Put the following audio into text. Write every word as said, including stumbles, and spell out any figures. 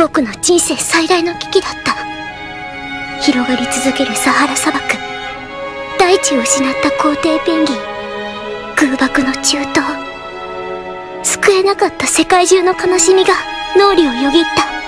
僕の人生最大の危機だった。広がり続けるサハラ砂漠、大地を失った皇帝ペンギン、空爆の中東、救えなかった世界中の悲しみが脳裏をよぎった。